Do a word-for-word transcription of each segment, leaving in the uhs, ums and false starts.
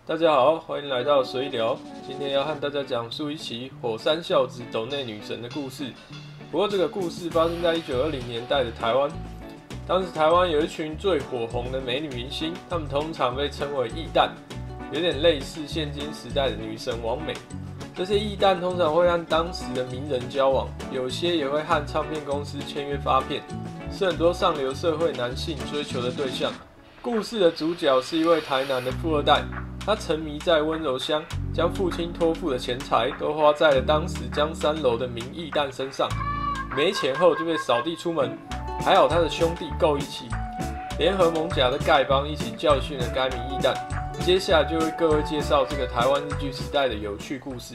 大家好，欢迎来到随聊。今天要和大家讲述一起火山孝子斗内女神的故事。不过这个故事发生在一九二零年代的台湾。当时台湾有一群最火红的美女明星，她们通常被称为艺旦，有点类似现今时代的女神王美。这些艺旦通常会和当时的名人交往，有些也会和唱片公司签约发片，是很多上流社会男性追求的对象。故事的主角是一位台南的富二代。他沉迷在温柔乡，将父亲托付的钱财都花在了当时江三楼的名艺旦身上。没钱后就被扫地出门，还好他的兄弟够义气，联合蒙甲的丐帮一起教训了该名艺旦。接下来就为各位介绍这个台湾日据时代的有趣故事。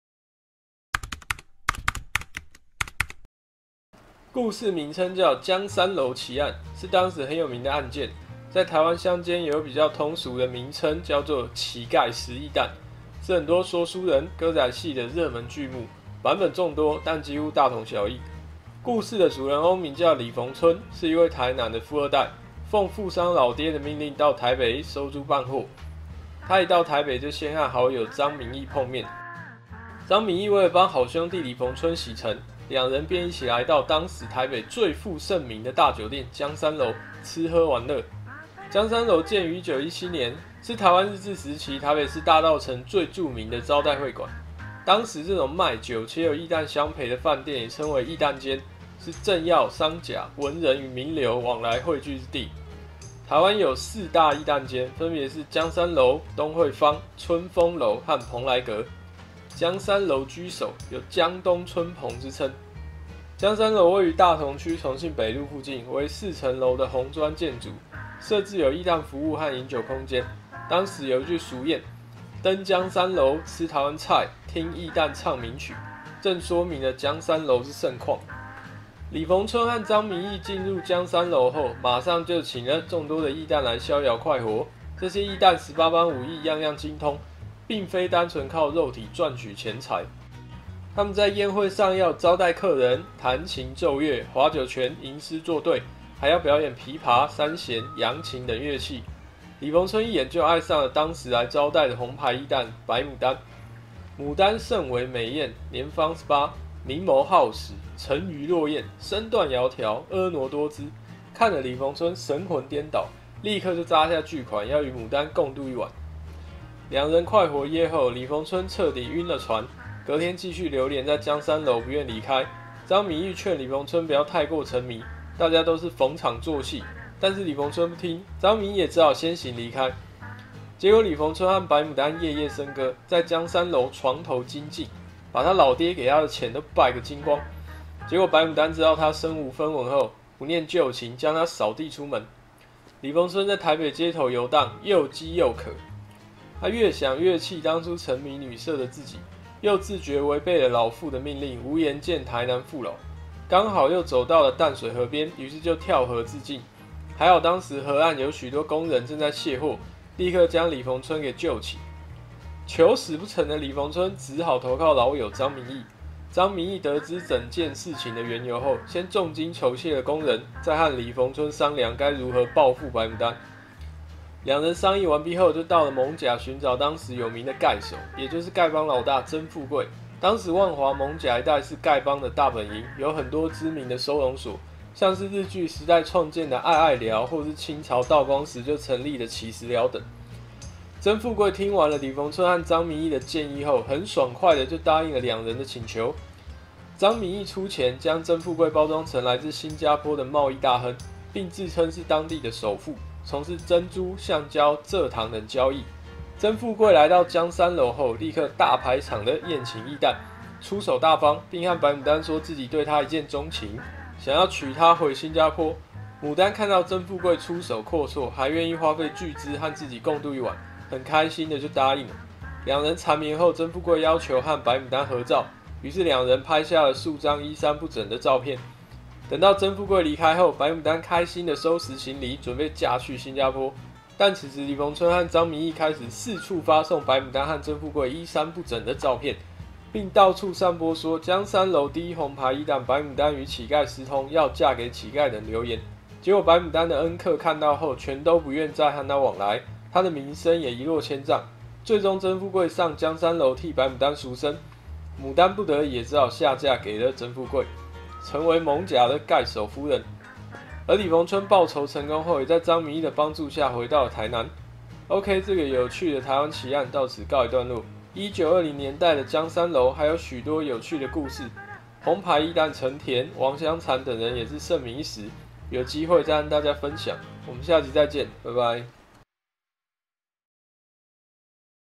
故事名称叫江三楼奇案，是当时很有名的案件。在台湾乡间有比较通俗的名称，叫做乞丐十艺旦，是很多说书人、歌仔戏的热门剧目，版本众多，但几乎大同小异。故事的主人翁名叫李逢春，是一位台南的富二代，奉富商老爹的命令到台北收租办货。他一到台北就先和好友张明义碰面。张明义为了帮好兄弟李逢春洗尘，两人便一起来到当时台北最负盛名的大酒店江三楼吃喝玩乐。江三楼建于一九一七年，是台湾日治时期台北市大稻埕最著名的招待会馆。当时这种卖酒且有艺旦相陪的饭店也称为艺旦间，是政要、商贾、文人与名流往来汇聚之地。台湾有四大艺旦间，分别是江三楼、东惠坊、春风楼和蓬莱阁。江三楼居首，有江东春蓬之称。江三楼位于大同区重庆北路附近，为四层楼的红砖建筑。设置有艺旦服务和饮酒空间。当时有一句俗谚：“登江三楼吃台湾菜，听艺旦唱名曲”，正说明了江三楼之盛况。李逢春和张明义进入江三楼后，马上就请了众多的艺旦来逍遥快活。这些艺旦十八般武艺，样样精通，并非单纯靠肉体赚取钱财。他们在宴会上要招待客人，弹琴奏乐、划酒拳、吟诗作对。还要表演琵琶、三弦、扬琴等乐器。李逢春一眼就爱上了当时来招待的红牌艺旦白牡丹。牡丹甚为美艳，年方十八，明眸皓齿，沉鱼落雁，身段窈窕，婀娜多姿。看了李逢春神魂颠倒，立刻就扎下巨款，要与牡丹共度一晚。两人快活夜后，李逢春彻底晕了船，隔天继续流连在江三楼，不愿离开。张明义劝李逢春不要太过沉迷。大家都是逢场作戏，但是李逢春不听，张明也只好先行离开。结果李逢春和白牡丹夜夜笙歌，在江三楼床头金尽，把他老爹给他的钱都败个精光。结果白牡丹知道他身无分文后，不念旧情，将他扫地出门。李逢春在台北街头游荡，又饥又渴，他越想越气当初沉迷女色的自己，又自觉违背了老父的命令，无颜见台南父老。刚好又走到了淡水河边，于是就跳河自尽。还好当时河岸有许多工人正在卸货，立刻将李逢春给救起。求死不成的李逢春只好投靠老友张明义。张明义得知整件事情的缘由后，先重金酬谢了工人，再和李逢春商量该如何报复白牡丹。两人商议完毕后，就到了艋舺寻找当时有名的丐首，也就是丐帮老大曾富贵。当时万华艋舺一带是丐帮的大本营，有很多知名的收容所，像是日据时代创建的爱爱寮，或是清朝道光时就成立的起食寮等。曾富贵听完了李逢春和张明义的建议后，很爽快的就答应了两人的请求。张明义出钱将曾富贵包装成来自新加坡的贸易大亨，并自称是当地的首富，从事珍珠、橡胶、蔗糖等交易。曾富贵来到江三楼后，立刻大排场的宴请艺旦，出手大方，并和白牡丹说自己对他一见钟情，想要娶她回新加坡。牡丹看到曾富贵出手阔绰，还愿意花费巨资和自己共度一晚，很开心的就答应了。两人缠绵后，曾富贵要求和白牡丹合照，于是两人拍下了数张衣衫不整的照片。等到曾富贵离开后，白牡丹开心的收拾行李，准备嫁去新加坡。但此时李逢春和张明义开始四处发送白牡丹和曾富贵衣衫不整的照片，并到处散播说江三楼第一红牌艺旦白牡丹与乞丐私通，要嫁给乞丐等流言。结果白牡丹的恩客看到后，全都不愿再和他往来，他的名声也一落千丈。 最终曾富贵上江山楼替白牡丹赎身，牡丹不得已也只好下嫁给了曾富贵，成为蒙甲的盖首夫人。而李逢春报仇成功后，也在张明义的帮助下回到了台南。OK， 这个有趣的台湾奇案到此告一段落。一九二零年代的江山楼还有许多有趣的故事，红牌一弹成田、王香残等人也是盛名一时，有机会再和大家分享。我们下集再见，拜拜。